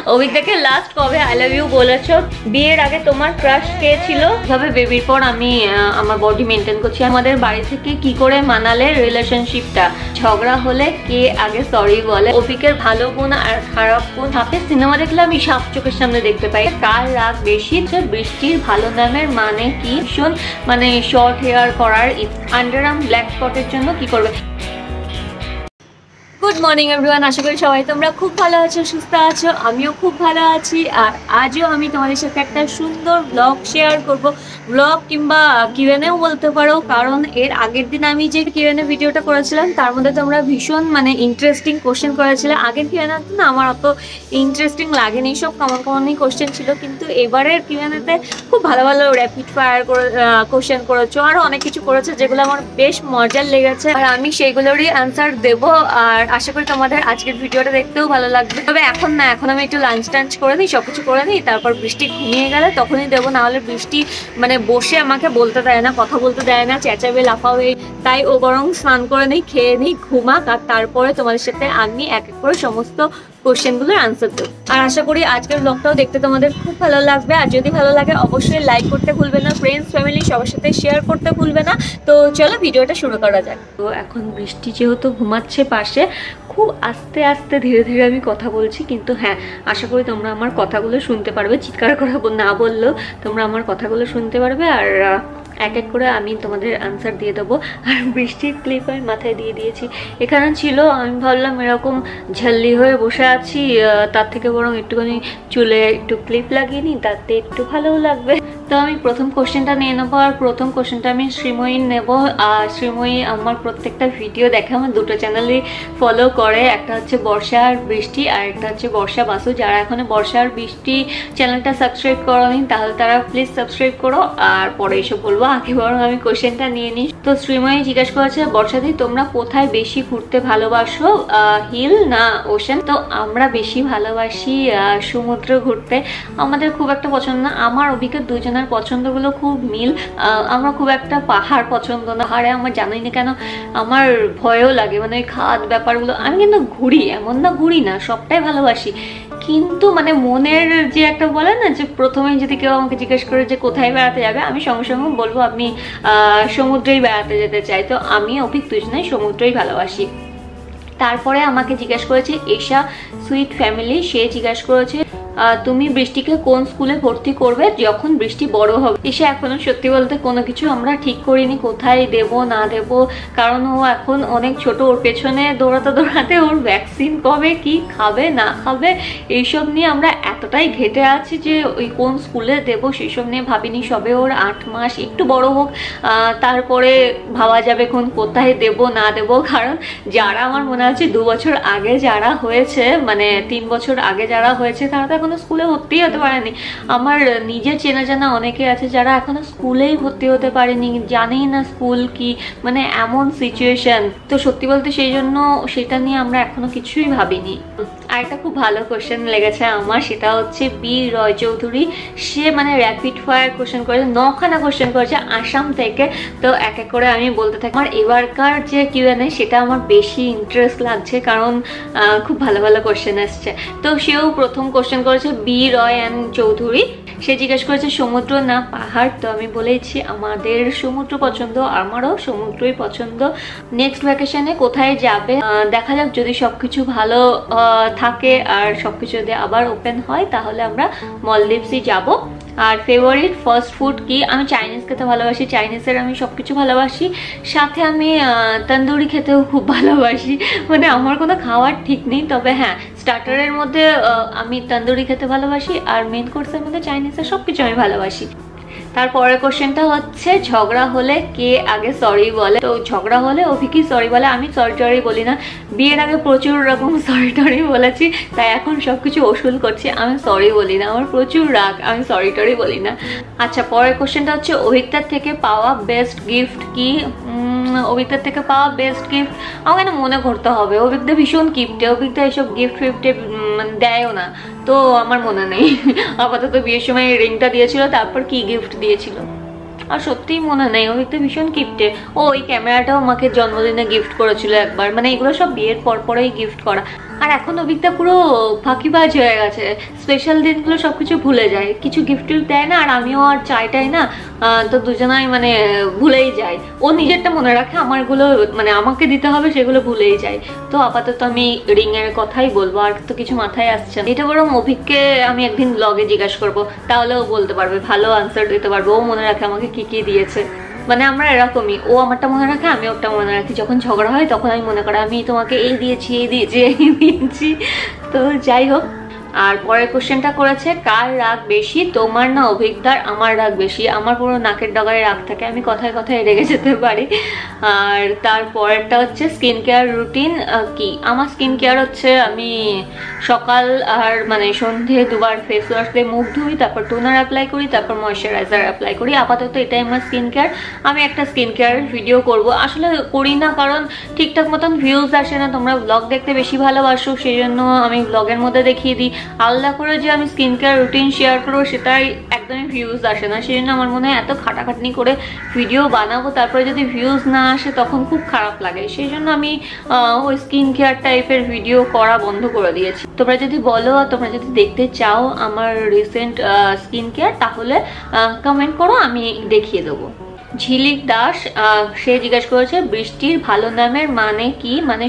অভিজ্ঞকে last কবে I love you বলেছো? বিয়ের আগে তোমার ক্রাশ কে ছিল? তবে বেবির পর আমি আমার বডি মেনটেন করছি। আমাদের বাড়ি থেকে কি করে মানালে রিলেশনশিপটা? ঝগড়া হলে কে আগে সরি বলে? অভিকের ভালো গুণ আর খারাপ গুণ। সাপের সিনেমা দেখলে আমি সাপ চোখের সামনে দেখতে পাই। কার রাগ বেশি? বৃষ্টির ভালো নামের মানে কি? শোন, মানে শর্ট হেয়ার করার আন্ডারআর্ম ব্ল্যাক স্পটের জন্য কি করবে? গুড মর্নিং এভরিওয়ান, আশা করি সবাই তোমরা খুব ভালো আছো, সুস্থ আছো। আমিও খুব ভালো আছি। আর আজও আমি তোমাদের সাথে একটা সুন্দর ব্লগ শেয়ার করব। ব্লগ কিংবা কিউএনএও বলতে পারো, কারণ এর আগের দিন আমি যে কিউএনএ ভিডিওটা করেছিলাম তার মধ্যে তোমরা ভীষণ ইন্টারেস্টিং কোশ্চেন করেছিলে। আগের কিউএনএ না আমার অত ইন্টারেস্টিং লাগেনি, সব কমনই কোশ্চেন ছিল, কিন্তু এবারের কিউএনএতে খুব ভালো ভালো র্যাপিড ফায়ার করে কোশ্চেন করেছো, আরও অনেক কিছু করেছে যেগুলো আমার বেশ মজার লেগেছে, আর আমি সেইগুলোরই অ্যান্সার দেবো। আর আশা করি তোমাদের আজকের ভিডিওটা দেখতেও ভালো লাগবে। তবে এখন না, এখন আমি একটু লাঞ্চ টাঞ্চ করে নিই, সবকিছু করে নিই, তারপর বৃষ্টি ঘুমিয়ে গেলে তখনই দেবো। নাহলে বৃষ্টি বসে আমাকে বলতে দেয় না, কথা বলতে দেয় না, চেঁচাবে, লাফাবে। তাই ও বরং স্নান করে নিই, খেয়ে নিই, ঘুমাক, আর তারপরে তোমাদের সাথে আমি এক এক করে সমস্ত কোশ্চেনগুলোর আনসার দেবো। আর আশা করি আজকের ব্লগটাও দেখতে তোমাদের খুব ভালো লাগবে। আর যদি ভালো লাগে অবশ্যই লাইক করতে ভুলবে না, ফ্রেন্ডস ফ্যামিলি সবার সাথে শেয়ার করতে ভুলবে না। তো চলো ভিডিওটা শুরু করা যাক। তো এখন বৃষ্টি যেহেতু ঘুমাচ্ছে পাশে, খুব আস্তে আস্তে ধীরে ধীরে আমি কথা বলছি, কিন্তু হ্যাঁ, আশা করি তোমরা আমার কথাগুলো শুনতে পারবে। চিৎকার করে না বললেও তোমরা আমার কথাগুলো শুনতে পারবে, আর এক এক করে আমি তোমাদের আনসার দিয়ে দেবো। আর বৃষ্টির ক্লিপ আমি মাথায় দিয়ে দিয়েছি, এখানে ছিল। আমি ভাবলাম এরকম ঝাল্লি হয়ে বসে আছি, তার থেকে বরং একটুখানি চুলে একটু ক্লিপ লাগিয়ে নিই, তাতে একটু ভালোও লাগবে। তো আমি প্রথম কোশ্চেনটা নিয়ে নেবো, আর প্রথম কোশ্চেনটা আমি শ্রীময়ীর নেব। আর শ্রীময়ী আমার প্রত্যেকটা ভিডিও দেখে, আমার দুটো চ্যানেলই ফলো করে, একটা হচ্ছে বর্ষা আর বৃষ্টি, আর একটা হচ্ছে বর্ষা বাসু। যারা এখনো বর্ষা আর বৃষ্টি চ্যানেলটা সাবস্ক্রাইব করোনি তাহলে তারা প্লিজ সাবস্ক্রাইব করো, আর পরে এসব বলবো। আগে বরং আমি কোশ্চেনটা নিয়ে নিই। তো শ্রীময়ী জিজ্ঞাসা করেছে, বর্ষাদি তোমরা কোথায় বেশি ঘুরতে ভালোবাসো, হিল না ওশেন? তো আমরা বেশি ভালোবাসি সমুদ্র ঘুরতে। আমাদের খুব একটা পছন্দ না, আমার অভিজ্ঞ দুজনের পছন্দগুলো খুব মিল। আমরা খুব একটা পাহাড় পছন্দ না, পাহাড়ে আমার জানি না কেন আমার ভয়ও লাগে, ওই খাদ ব্যাপারগুলো। আমি কিন্তু ঘুরি, এমন না ঘুরি না, সবটাই ভালোবাসি, কিন্তু মনের যে একটা বলে না, যে প্রথমে যদি কেউ আমাকে জিজ্ঞেস করে যে কোথায় বেড়াতে যাবে, আমি সঙ্গে সঙ্গে বলবো আমি সমুদ্রেই বেড়াতে যেতে চাই। তো আমি অভিক দুজনেই সমুদ্রই ভালোবাসি। তারপরে আমাকে জিজ্ঞেস করেছে এশা সুইট ফ্যামিলি, সে জিজ্ঞেস করেছে তুমি বৃষ্টিকে কোন স্কুলে ভর্তি করবে যখন বৃষ্টি বড় হবে? এসে এখনো সত্যি বলতে কোনো কিছু আমরা ঠিক করিনি, কোথায় দেব না দেব, কারণ ও এখন অনেক ছোট। ওর পেছনে দৌড়াতে দৌড়াতে ওর ভ্যাকসিন কবে, কি খাবে না খাবে, এইসব নিয়ে আমরা এতটাই ঘেটে আছি যে ওই কোন স্কুলে দেব সেসব নিয়ে ভাবিনি। সবে ওর 8 মাস, একটু বড় হোক তারপরে ভাবা যাবে কোথায় দেব না দেব। কারণ যারা আমার মনে আছে 2 বছর আগে যারা হয়েছে, 3 বছর আগে যারা হয়েছে, তারা তো এখনো স্কুলে ভর্তি হতে পারেনি। আমার নিজের চেনা জানা অনেকে আছে যারা এখনো স্কুলেই ভর্তি হতে পারেনি, জানেই না স্কুল কি, এমন সিচুয়েশন। তো সত্যি বলতে সেই জন্য সেটা নিয়ে আমরা এখনো কিছুই ভাবিনি। আর একটা খুব ভালো কোশ্চেন লেগেছে আমার, সেটা হচ্ছে বি রয় চৌধুরী। সে র্যাপিড ফায়ার কোশ্চেন করেছে, 9খানা কোশ্চেন করেছে আসাম থেকে। তো এক এক করে আমি বলতে থাকি। আমার এবারকার যে কিউএনএ সেটা আমার বেশি ইন্টারেস্ট লাগছে, কারণ খুব ভালো ভালো কোশ্চেন আসছে। তো সেও প্রথম কোশ্চেন করেছে বি রয় অ্যান্ড চৌধুরী। সে জিজ্ঞেস করেছে সমুদ্র না পাহাড়? তো আমি বলেছি আমাদের সমুদ্র পছন্দ, আমারও সমুদ্রই পছন্দ। নেক্সট ভ্যাকেশনে কোথায় যাবে? দেখা যাক, যদি সবকিছু ভালো থাকে আর সবকিছু যদি আবার ওপেন হয় তাহলে আমরা মলদ্বীপসই যাব। আর ফেভারিট ফাস্ট ফুড কি? আমি চাইনিজ খেতে ভালোবাসি, চাইনিজের আমি সবকিছু ভালোবাসি, সাথে আমি তন্দুরি খেতেও খুব ভালোবাসি। আমার কোনো খাওয়ার ঠিক নেই, তবে হ্যাঁ, স্টার্টারের মধ্যে আমি তন্দুরি খেতে ভালোবাসি, আর মেন কোর্সের মধ্যে চাইনিজের সবকিছু আমি ভালোবাসি। তারপরের কোশ্চেনটা হচ্ছে ঝগড়া হলে কে আগে সরি বলে? তো ঝগড়া হলে অভিকই সরি বলে, আমি সরি টরি বলি না। বিয়ের আগে প্রচুর রকম সরি টরি বলেছি, তাই এখন সবকিছু ওসুল করছি, আমি সরি বলি না, আমার প্রচুর রাগ, আমি সরি টরি বলি না। আচ্ছা, পরের কোশ্চেনটা হচ্ছে অভিজ্ঞতার থেকে পাওয়া বেস্ট গিফট কি? অভিজ্ঞতার থেকে পাওয়া বেস্ট গিফট আমাকে মনে করতে হবে। অভিজ্ঞতা ভীষণ গিফটে, অভিজ্ঞতা এসব গিফট ফিফটে দেয়ও না, তো আমার মনে নেই। আপাতত বিয়ের সময় রিংটা দিয়েছিল, তারপর কি গিফট দিয়েছিল। আর সত্যিই মনে নেই, অভিকটা ভীষণ কিপ্টে। ও ওই ক্যামেরাটাও আমাকে জন্মদিনে গিফট করেছিল একবার, মানে এগুলো সব বিয়ের পরেই গিফট করা। আর এখন অভিকটা পুরো ফাঁকিবাজ হয়ে গেছে, স্পেশাল দিনগুলো সবকিছু ভুলে যায়, কিছু গিফট দেয় না, আর আমিও আর চাইটাই না, তো দুজনাই মানে ভুলেই যাই। ও নিজেরটা মনে রাখে, আমারগুলো মানে আমাকে দিতে হবে সেগুলো ভুলেই যায়। তো আপাতত আমি রিং এর কথাই বলবো, আর তো কিছু মাথায় আসছে না। এটা বরং অভিককে আমি একদিন ব্লগে জিজ্ঞাসা করবো, তাহলে ও বলতে পারবে, ভালো আনসার দিতে পারবে। ও মনে রাখে আমাকে কি কি দিয়েছে। মানে আমরা এরকমই, ও আমারটা মনে রাখে, আমি ওরটা মনে রাখি। যখন ঝগড়া হয় তখন আমি মনে করি আমি তোমাকে এই দিয়েছি এই দিয়েছি। তো যাই হোক, আর পরের কোশ্চেনটা করেছে, কার রাগ বেশি, তোমার না অভিজ্ঞতার? আমার রাগ বেশি, আমার পুরো নাকের ডগায় রাগ থাকে, আমি কথায় কথায় রেগে যেতে পারি। আর তারপরেরটা হচ্ছে স্কিন কেয়ার রুটিন কি? আমার স্কিন কেয়ার হচ্ছে আমি সকাল আর মানে সন্ধে দুবার ফেস ওয়াশ দিয়ে মুখ ধুই, তারপর টোনার অ্যাপ্লাই করি, তারপর ময়শ্চারাইজার অ্যাপ্লাই করি। আপাতত এটাই আমার স্কিন কেয়ার। আমি একটা স্কিন কেয়ার ভিডিও করব, আসলে করি না কারণ ঠিকঠাক মতন ভিউজ আসে না। তোমরা ব্লগ দেখতে বেশি ভালোবাসো, সেই জন্য আমি ব্লগের মধ্যে দেখিয়ে দিই। আলাদা করে যে আমি স্কিন কেয়ার রুটিন শেয়ার করবো সেটাই একদমই ভিউজ আসে না, সেই জন্য আমার মনে হয় এত খাটাখাটনি করে ভিডিও বানাবো, তারপরে যদি ভিউজ না আসে তখন খুব খারাপ লাগে। সেই জন্য আমি ওই স্কিন কেয়ার টাইপের ভিডিও করা বন্ধ করে দিয়েছি। তোমরা যদি বলো, তোমরা যদি দেখতে চাও আমার রিসেন্ট স্কিন কেয়ার, তাহলে কমেন্ট করো, আমি দেখিয়ে দেবো। ঝিলিক দাস সে জিজ্ঞাসা করেছে, বৃষ্টির ভালো নামের মানে কি? মানে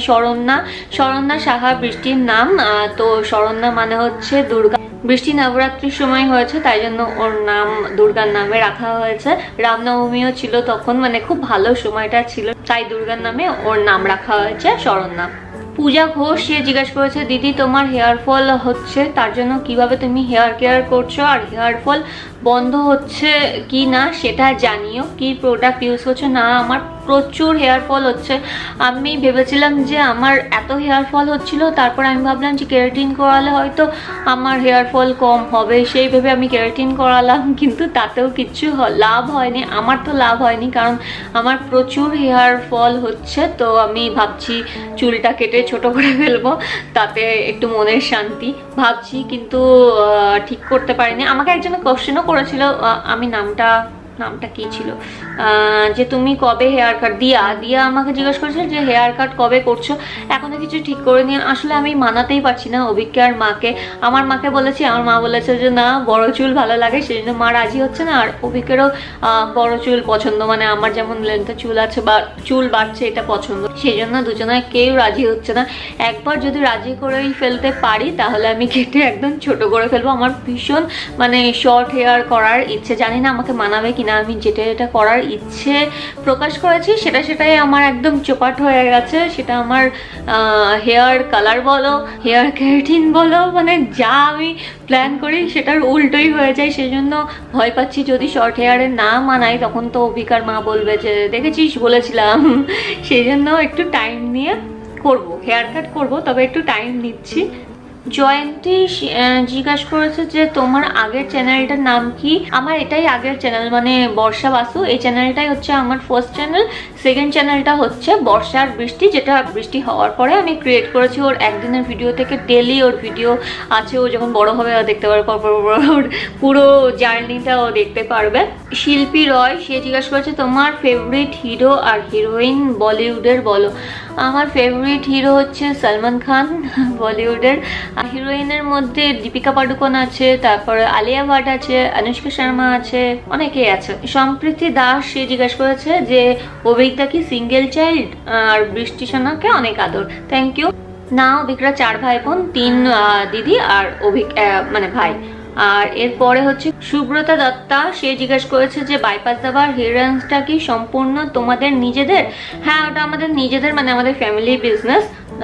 শরণ্যা সাহা বৃষ্টির নাম। তো শরণ্যা মানে হচ্ছে দুর্গা। বৃষ্টি নবরাত্রির সময় হয়েছে, তাই জন্য ওর নাম দুর্গার নামে রাখা হয়েছে। রামনবমীও ছিল তখন, মানে খুব ভালো সময়টা ছিল, তাই দুর্গার নামে ওর নাম রাখা হয়েছে শরণ্যা। পূজা ঘোষ সে জিজ্ঞাসা করেছে, দিদি তোমার হেয়ার ফল হচ্ছে, তার জন্য কিভাবে তুমি হেয়ার কেয়ার করছো, আর হেয়ার ফল বন্ধ হচ্ছে কি না সেটা জানিও, কি প্রোডাক্ট ইউজ করছো। না, আমার প্রচুর হেয়ার ফল হচ্ছে। আমি ভেবেছিলাম যে আমার এত হেয়ার ফল হচ্ছিল, তারপর আমি ভাবলাম যে কেরাটিন করালে হয়তো আমার হেয়ার ফল কম হবে, সেই ভেবে আমি কেরাটিন করালাম, কিন্তু তাতেও কিছু লাভ হয়নি। আমার তো লাভ হয়নি, কারণ আমার প্রচুর হেয়ার ফল হচ্ছে। তো আমি ভাবছি চুলটা কেটে ছোট করে ফেলবো, তাতে একটু মনের শান্তি ভাবছি, কিন্তু ঠিক করতে পারিনি। আমাকে একজনে কোশ্চেনও করেছিল, আমি নামটা কি ছিল, যে তুমি কবে হেয়ার কাট, দিয়া আমাকে জিজ্ঞেস করেছে যে হেয়ার কাট কবে করছো। এখনো কিছু ঠিক করে নিয়ে, আসলে আমি মানাতেই পারছি না অভিজ্ঞ আর মাকে। আমার মাকে বলেছি, আমার মা বলেছে যে না, বড় চুল ভালো লাগে, সেই জন্য মা রাজি হচ্ছে না। আর অভিজ্ঞেরও বড় চুল পছন্দ, মানে আমার যেমন লেন্থে চুল আছে বা চুল বাড়ছে এটা পছন্দ, সেই জন্য দুজনে কেউ রাজি হচ্ছে না। একবার যদি রাজি করেই ফেলতে পারি তাহলে আমি কেটে একদম ছোট করে ফেলবো। আমার ভীষণ মানে শর্ট হেয়ার করার ইচ্ছে, জানি না আমাকে মানাবে কিনা। আমি যেটা করার ইচ্ছে প্রকাশ করেছি সেটাই আমার একদম চোপাট হয়ে গেছে। সেটা আমার হেয়ার কালার বলো, হেয়ার কেরাটিন বলো, মানে যা আমি প্ল্যান করি সেটার উল্টোই হয়ে যায়। সেই জন্য ভয় পাচ্ছি যদি শর্ট হেয়ারে না মানাই তখন তো অভিকার মা বলবে যে দেখেছিস বলেছিলাম। সেই জন্য একটু টাইম নিয়ে করবো, হেয়ার কাট করবো, তবে একটু টাইম নিচ্ছি। জয়ন্তী জিজ্ঞাসা করেছে যে তোমার আগের চ্যানেলটার নাম কি? আমার এটাই আগের চ্যানেল, মানে বর্ষা বাসু। এই চ্যানেলটাই হচ্ছে আমার ফার্স্ট চ্যানেল। সেকেন্ড চ্যানেলটা হচ্ছে বর্ষার বৃষ্টি, যেটা বৃষ্টি হওয়ার পরে আমি ক্রিয়েট করেছি। ওর একদিনের ভিডিও থেকে ডেলি ওর ভিডিও আছে, ও যখন বড় হবে দেখতে পারবে, ওর পুরো জার্নিটা ও দেখতে পারবে। শিল্পী রয় সে জিজ্ঞাসা করেছে তোমার ফেভারিট হিরো আর হিরোইন বলিউডের বলো। আমার ফেভারিট হিরো হচ্ছে সলমান খান বলিউডের, আর হিরোইনের মধ্যে দীপিকা পাডুকোন আছে, তারপরে আলিয়া ভাট আছে, অনুষ্কা শর্মা আছে, অনেকেই আছে। সম্প্রীতি দাস সে জিজ্ঞাসা করেছে যে অভিজ্ঞতা কি সিঙ্গেল চাইল্ড, আর বৃষ্টি সোনাকে অনেক আদর। Thank you. না, অভিজ্ঞরা 4 ভাই বোন, 3 দিদি আর মানে ভাই। আর এরপরে হচ্ছে সুব্রতা দত্তা সে জিজ্ঞাসা করেছে যে বাইপাস দাবার হিয়ারিংসটা কি সম্পূর্ণ তোমাদের নিজেদের? হ্যাঁ, ওটা আমাদের নিজেদের, মানে আমাদের ফ্যামিলি বিজনেস।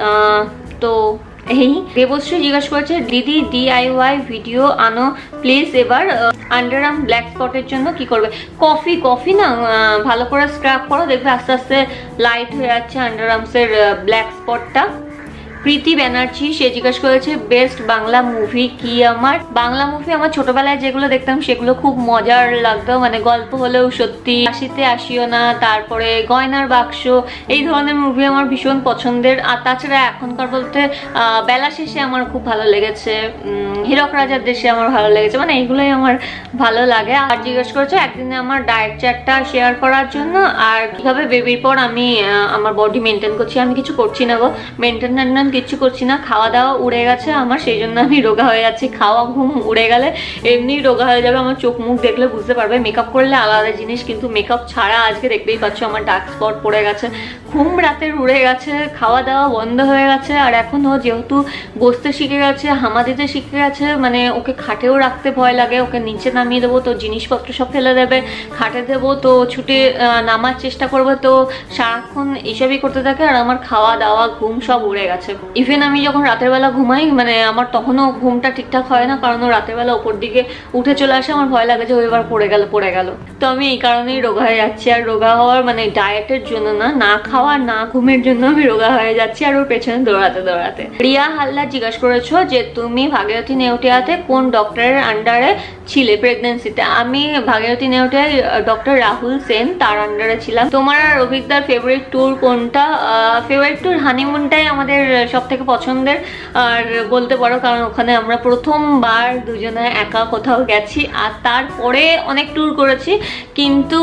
তো এই দেবশ্রী জিজ্ঞাসা করেছে দিদি DIY ভিডিও আনো প্লিজ। এবার আন্ডারআর্ম ব্ল্যাক স্পটের জন্য কি করবে? কফি না ভালো করে স্ক্রাব করো, দেখবে আস্তে আস্তে লাইট হয়ে যাচ্ছে আন্ডারআর্মসের ব্ল্যাক স্পটটা। প্রীতি ব্যানার্জি, সে জিজ্ঞেস করেছে বেস্ট বাংলা মুভি কি। আমার বাংলা মুভি আমার ছোটবেলায় যেগুলো দেখতাম সেগুলো খুব মজার লাগতো, মানে গল্প হলেও সত্যি, আসিতে আসিও না, তারপরে গয়নার বাক্স, এই ধরনের মুভি আমার ভীষণ পছন্দের। আর তাছাড়া এখনকার বলতে বেলা শেষে আমার খুব ভালো লেগেছে, হীরক রাজার দেশে আমার ভালো লেগেছে, মানে এইগুলোই আমার ভালো লাগে। আর জিজ্ঞেস করেছে একদিনে আমার ডায়েট চার্টটা শেয়ার করার জন্য, আর কিভাবে বেবির পর আমি আমার বডি মেনটেন করছি। আমি কিছু করছি না গো, মেনটেন কিছু করছি না, খাওয়া দাওয়া উড়ে গেছে আমার, সেই জন্য আমি রোগা হয়ে যাচ্ছি। খাওয়া ঘুম উড়ে গেলে এমনি রোগা হয়ে যাবে, আমার চোখ মুখ দেখলে বুঝতে পারবে। মেকআপ করলে আলাদা জিনিস, কিন্তু মেকআপ ছাড়া আজকে দেখতেই পাচ্ছ আমার ডার্ক স্পট পড়ে গেছে, ঘুম রাতের উড়ে গেছে, খাওয়া দাওয়া বন্ধ হয়ে গেছে। আর এখন ও যেহেতু বসতে শিখে গেছে, হামা দিতে শিখে গেছে, মানে ওকে খাটেও রাখতে ভয় লাগে, ওকে নিচে নামিয়ে দেবো তো জিনিসপত্র সব ফেলে দেবে, খাটে দেবো তো ছুটে নামার চেষ্টা করবে, তো সারাক্ষণ এইসবই করতে থাকে। আর আমার খাওয়া দাওয়া ঘুম সব উড়ে গেছে। ইভেন আমি যখন রাতের বেলা ঘুমাই, মানে আমার তখনও ঘুমটা ঠিকঠাক হয় না, কারণ ও রাতের বেলা ওপর দিকে উঠে চলে আসে, আমার ভয় লাগে যে ও এবার পড়ে গেল। তো আমি এই কারণেই রোগা হয়ে যাচ্ছি। আর রোগা হওয়ার মানে ডায়েটের জন্য না, না খাওয়া না ঘুমের জন্য আমি রোগা হয়ে যাচ্ছি, আর ওর পেছনে দৌড়াতে। রিয়া হাল্লা জিজ্ঞাসা করেছো যে তুমি ভাগীরথী নেউটিয়াতে কোন ডক্টরের আন্ডারে ছিলে প্রেগনেন্সিতে। আমি ভাগীরথী নেউটিয়ায় ডক্টর রাহুল সেন, তার আন্ডারে ছিলাম। তোমার আর অভিজ্ঞতার ফেভারিট ট্যুর কোনটা? ফেভারিট ট্যুর হানিমুনটাই আমাদের সব থেকে পছন্দের আর বলতে পারো, কারণ ওখানে আমরা প্রথমবার দুজনে একা কোথাও গেছি। আর তারপরে অনেক ট্যুর করেছি, কিন্তু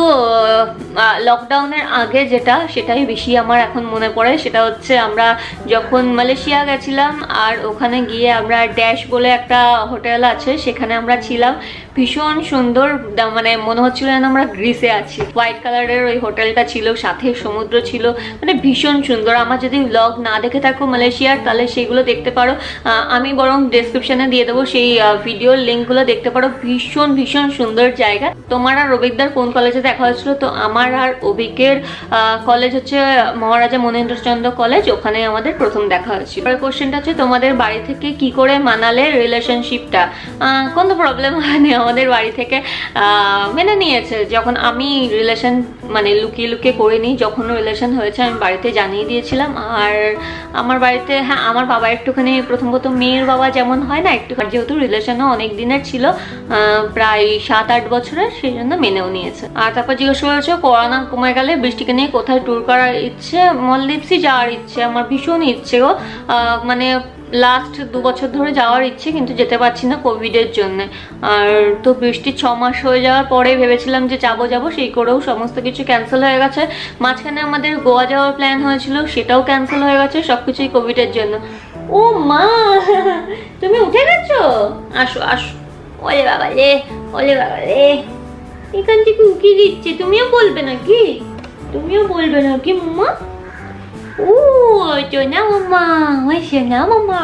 লকডাউনের আগে সেটাই বেশি আমার এখন মনে পড়ে। সেটা হচ্ছে আমরা যখন মালয়েশিয়া গেছিলাম, আর ওখানে গিয়ে আমরা ড্যাশ বলে একটা হোটেল আছে, সেখানে আমরা ছিলাম। ভীষণ সুন্দর, মানে মনে হচ্ছিল যেন আমরা গ্রিসে আছি। হোয়াইট কালারের ওই হোটেলটা ছিল, সাথে সমুদ্র ছিল, মানে ভীষণ সুন্দর। আমার যদি ব্লগ না দেখে থাকো মালয়েশিয়ার, তাহলে সেগুলো দেখতে পারো, আমি বরং ডেসক্রিপশনে দিয়ে দেবো, সেই ভিডিওর লিঙ্কগুলো দেখতে পারো। ভীষণ সুন্দর জায়গা। তোমার আর অভিজ্ঞতার কোন কলেজে দেখা হয়েছিল? তো আমার আর অভিজ্ঞের কলেজ হচ্ছে মহারাজা মনীন্দ্রচন্দ্র কলেজ, ওখানে আমাদের প্রথম দেখা হয়েছিল। কোশ্চেনটা হচ্ছে তোমাদের বাড়ি থেকে কি করে মানালে রিলেশনশিপটা? কোনো প্রবলেম হয়নি, আমাদের বাড়ি থেকে মেনে নিয়েছে। যখন আমি রিলেশন মানে লুকিয়ে করিনি, যখন রিলেশন হয়েছে আমি বাড়িতে জানিয়ে দিয়েছিলাম। আর আমার বাড়িতে হ্যাঁ, আমার বাবা একটুখানি প্রথম মেয়ের বাবা যেমন হয় না, একটু যেহেতু রিলেশনও অনেক দিনের ছিল, প্রায় 7-8 বছরের, সেই জন্য মেনেও নিয়েছে। আর তারপর জিজ্ঞেস করেছো করোনা কমে গেলে বৃষ্টিকে নিয়ে কোথায় ট্যুর করার ইচ্ছে? মলদ্বীপসই যাওয়ার ইচ্ছে, আমার ভীষণ ইচ্ছে গো, মানে লাস্ট 2 বছর ধরে যাওয়ার ইচ্ছে, কিন্তু যেতে পারছি না কোভিডের জন্য। আর তো বৃষ্টি 6 মাস হয়ে যাওয়ার পরে ভেবেছিলাম যে যাবো, সেই করেও সমস্ত কিছু ক্যান্সেল হয়ে গেছে। মাঝখানে আমাদের গোয়া যাওয়ার প্ল্যান হয়েছিল, সেটাও ক্যান্সেল হয়ে গেছে, সবকিছুই কোভিডের জন্য। ও মা, তুমি উঠে গেছো? আসো। ওলে বাবা রে, এখান থেকে উকি দিচ্ছে। তুমিও বলবে নাকি মাম্মা? ও সোনা মাম্মা, ওই সোনা মাম্মা।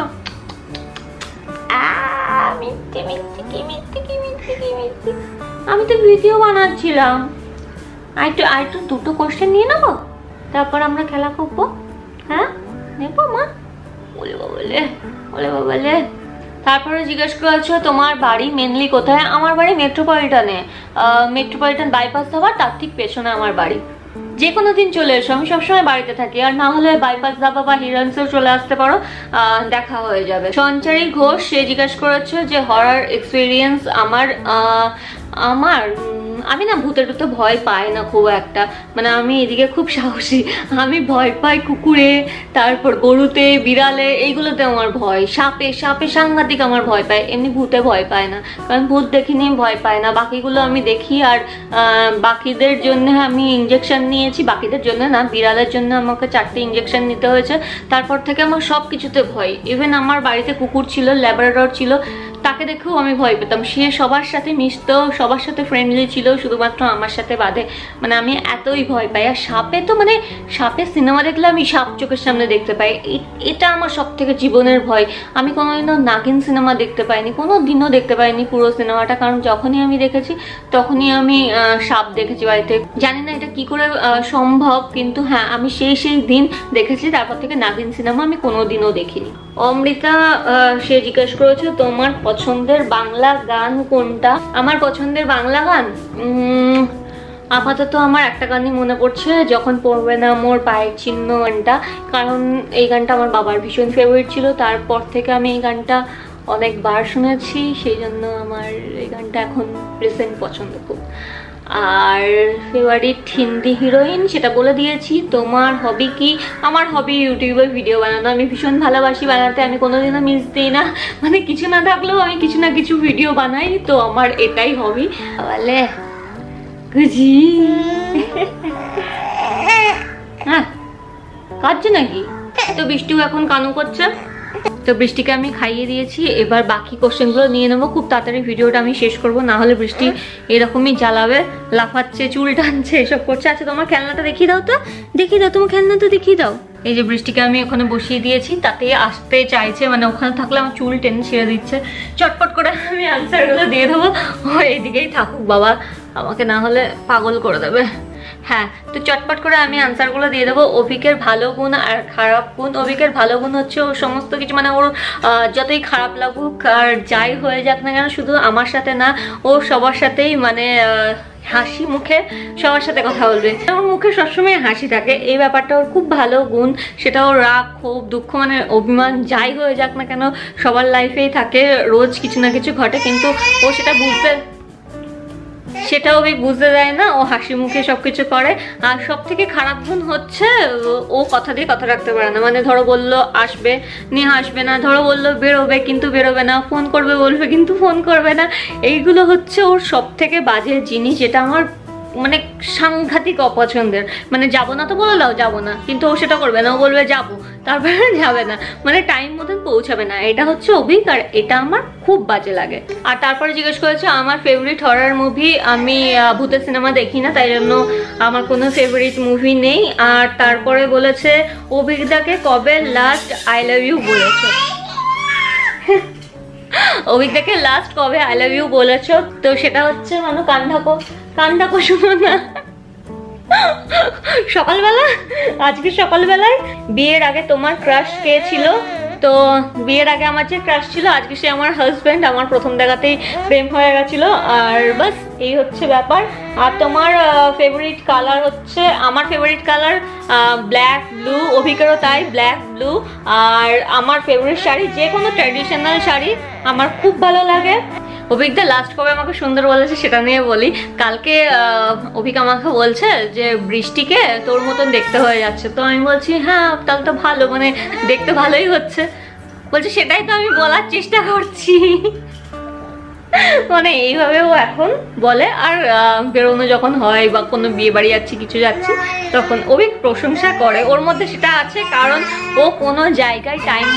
মিথ্যে। আমি তো ভিডিও বানাচ্ছিলাম। আর একটু দুটো কোশ্চেন নিয়ে নেবো, তারপর আমরা খেলা করবো। হ্যাঁ নেবো মা? ওলে বাবালে। তারপরে জিজ্ঞেস করেছো তোমার বাড়ি মেনলি কোথায়? আমার বাড়ি মেট্রোপলিটন বাইপাস ধাবা, তার ঠিক পেছনে আমার বাড়ি। যে কোনো দিন চলে এসো, আমি সবসময় বাড়িতে থাকি। আর না হলে বাইপাস ধাবা বা হিরান্সেও চলে আসতে পারো, দেখা হয়ে যাবে। সঞ্চারী ঘোষ, সে জিজ্ঞেস করেছো যে হরার এক্সপিরিয়েন্স আমার আমি না ভূতের তো ভয় পাই না খুব একটা, মানে আমি এদিকে খুব সাহসী। আমি ভয় পাই কুকুরে, তারপর গরুতে, বিড়ালে, এইগুলোতে আমার ভয়। সাপে সাংঘাতিক আমার ভয় পায়, এমনি ভূতে ভয় পায় না, কারণ ভূত দেখিনি, ভয় পায় না। বাকিগুলো আমি দেখি। আর বাকিদের জন্য আমি ইঞ্জেকশন নিয়েছি, বাকিদের জন্য না, বিড়ালের জন্য আমাকে 4টে ইঞ্জেকশন নিতে হয়েছে। তারপর থেকে আমার সব কিছুতে ভয়। ইভেন আমার বাড়িতে কুকুর ছিল, ল্যাব্রাডর ছিল, তাকে দেখেও আমি ভয় পেতাম। সে সবার সাথে মিশতো, সবার সাথে ফ্রেন্ডলি ছিল, শুধুমাত্র আমার সাথে বাদে। মানে আমি এতই ভয় পাই। আর সাপে তো মানে সাপের সিনেমা দেখলে আমি সাপ চোখের সামনে দেখতে পাই, এটা আমার সব থেকে জীবনের ভয়। আমি কোনোদিনও নাগিন সিনেমা দেখতে পাইনি, কোনোদিনও দেখতে পাইনি পুরো সিনেমাটা, কারণ যখনই আমি দেখেছি তখনই আমি সাপ দেখেছি বাড়িতে। জানি না এটা কি করে সম্ভব, কিন্তু হ্যাঁ আমি সেই দিন দেখেছি। তারপর থেকে নাগিন সিনেমা আমি কোনোদিনও দেখিনি। অমৃতা, সে জিজ্ঞেস করেছে তোমার পছন্দের বাংলা গান কোনটা? আমার পছন্দের বাংলা গান আপাতত আমার একটা গানই মনে পড়ছে, যখন পড়বে না মোর পায়ের চিহ্ন গানটা, কারণ এই গানটা আমার বাবার ভীষণ ফেভারিট ছিল। তারপর থেকে আমি এই গানটা অনেকবার শুনেছি, সেই জন্য আমার এই গানটা এখন প্রেজেন্ট পছন্দ খুব। আর ফেভারিট হিন্দি হিরোইন সেটা বলে দিয়েছি। তোমার হবি কি? আমার হবি ইউটিউবে ভিডিও বানানো। আমি ভীষণ ভালোবাসি বানাতে, আমি কোনোদিনও মিস দিই না, মানে কিছু না থাকলেও আমি কিছু না কিছু ভিডিও বানাই, তো আমার এটাই হবি। বলে গুজি হ্যাঁ কাঁদছে নাকি? তো বৃষ্টিও এখন কানু করছে, তো বৃষ্টিকে আমি খাইয়ে দিয়েছি। এবার বাকি কোশ্চেনগুলো নিয়ে নেবো, খুব তাড়াতাড়ি ভিডিওটা আমি শেষ করব, না হলে বৃষ্টি এরকমই জ্বালাবে, লাফাচ্ছে, চুল টানছে, এসব করছে। আচ্ছা তোমার খেলনাটা দেখিয়ে দাও তো, দেখিয়ে দাও, তোমার খেলনাটা দেখিয়ে দাও। এই যে বৃষ্টিকে আমি ওখানে বসিয়ে দিয়েছি, তাতে আসতে চাইছে, মানে ওখানে থাকলে আমার চুল টেনে ছেড়ে দিচ্ছে। চটপট করে আমি আনসারগুলো দিয়ে দেবো, ও এইদিকেই থাকুক বাবা, আমাকে না হলে পাগল করে দেবে। হ্যাঁ, তো চটপট করে আমি আনসারগুলো দিয়ে দেবো। অভিকের ভালো গুণ আর খারাপ গুণ। অভিকের ভালো গুণ হচ্ছে ওর সমস্ত কিছু, মানে ওর যতই খারাপ লাগুক আর যাই হয়ে যাক না কেন, শুধু আমার সাথে না, ও সবার সাথেই মানে হাসি মুখে সবার সাথে কথা বলবে, ওর মুখে সবসময় হাসি থাকে, এই ব্যাপারটা ওর খুব ভালো গুণ। সেটা ওর রাগ, ক্ষোভ, দুঃখ, মানে অভিমান যাই হয়ে যাক না কেন সবার লাইফেই থাকে, রোজ কিছু না কিছু ঘটে, কিন্তু ও সেটাও বুঝতে দেয় না, ও হাসি মুখে সবকিছু করে। আর সব থেকে খারাপ গুণ হচ্ছে ও কথা দিয়ে কথা রাখতে পারে না, মানে ধরো বললো আসবে নিয়ে আসবে না, ধরো বললো বেরোবে কিন্তু বেরোবে না, ফোন করবে বলবে কিন্তু ফোন করবে না। এইগুলো হচ্ছে ওর সব থেকে বাজে জিনিস, যেটা আমার মানে সাংঘাতিক অপছন্দের। মানে যাবো না তো বলে দাও যাবো না, কিন্তু ও সেটা করবে না, ও বলবে যাবো, তারপরে যাবে না, মানে টাইম মতন পৌঁছাবে না। এটা হচ্ছে অভিক, আর এটা আমার খুব বাজে লাগে। আর তারপরে জিজ্ঞেস করেছে আমার ফেভারিট হরর মুভি। আমি ভূতের সিনেমা দেখি না, তাই জন্য আমার কোনো ফেভারিট মুভি নেই। আর তারপরে বলেছে অভিকদাকে কবে লাস্ট আই লাভ ইউ বলেছো? অভিকদাকে লাস্ট কবে আই লাভ ইউ বলেছো? তো সেটা হচ্ছে মানে কান্ডাকো শুনো না, সকালবেলা, আজকে সকালবেলায়। বিয়ের আগে তোমার ক্রাশ কে ছিল? তো বিয়ের আগে আমার যে ক্রাশ ছিল, আজকে সে আমার হাজব্যান্ড, আমার প্রথম দেখাতেই প্রেম হয়ে গেছিল। আর বাস এই হচ্ছে ব্যাপার। আর তোমার ফেভারিট কালার হচ্ছে, আমার ফেভারিট কালার ব্ল্যাক ব্লু, অভিকেরও তাই, ব্ল্যাক ব্লু। আর আমার ফেভারিট শাড়ি যে কোনো ট্র্যাডিশনাল শাড়ি আমার খুব ভালো লাগে। অভিকদা লাস্ট কবে আমাকে সুন্দর বলেছে সেটা নিয়ে বলি। কালকে অভিক আমাকে বলছে যে বৃষ্টিকে তোর মতন দেখতে হয়ে যাচ্ছে, তো আমি বলছি হ্যাঁ তাহলে তো ভালো, মানে দেখতে ভালোই হচ্ছে। বলছে সেটাই তো আমি বলার চেষ্টা করছি, মানে এইভাবে ও এখন বলে। আর বেরোনো যখন হয় বা কোনো বিয়ে বাড়ি যাচ্ছি কিছু যাচ্ছি, তখন অভিক প্রশংসা করে, ওর মধ্যে সেটা আছে, কারণ ও কোনো জায়গায় টাইম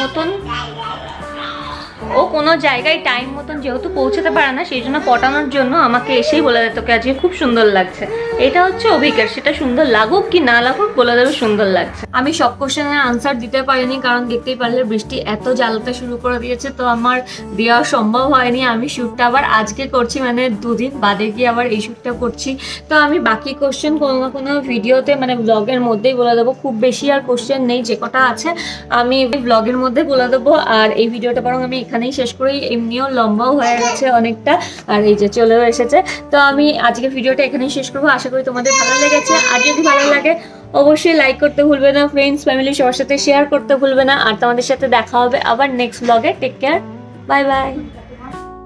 মতন যেহেতু পৌঁছাতে পারে না, সেই জন্য পটানোর জন্য আমাকে এসেই বলে দেয় তোকে আজকে খুব সুন্দর লাগছে। এটা হচ্ছে অভিকের, সেটা সুন্দর লাগুক কি না লাগুক বলে দেবে সুন্দর লাগছে। আমি সব কোশ্চেনের আনসার দিতে পারিনি, কারণ দেখতেই পারলে বৃষ্টি এত জ্বালাতে শুরু করে দিয়েছে, তো আমার দেওয়া সম্ভব হয়নি। আমি শ্যুটটা আবার আজকে করছি, মানে দুদিন বাদে গিয়ে আবার এই শ্যুটটা করছি। তো আমি বাকি কোশ্চেন কোনো না কোনো ভিডিওতে মানে ব্লগের মধ্যেই বলে দেবো। খুব বেশি আর কোশ্চেন নেই, যে কটা আছে আমি ব্লগের মধ্যে বলে দেবো। আর এই ভিডিওটা বরং আমি এখানেই শেষ করি, এমনিও লম্বাও হয়ে গেছে অনেকটা, আর এই যে চলেও এসেছে। তো আমি আজকে ভিডিওটা এখানেই শেষ করবো। আশা করি তোমাদের ভালো লেগেছে। আর যদি ভালো লাগে অবশ্যই লাইক করতে ভুলবে না, ফ্রেন্ডস ফ্যামিলি সবার সাথে শেয়ার করতে ভুলবে না। আর তোমাদের সাথে দেখা হবে আবার নেক্সট ব্লগে। Take care, bye by.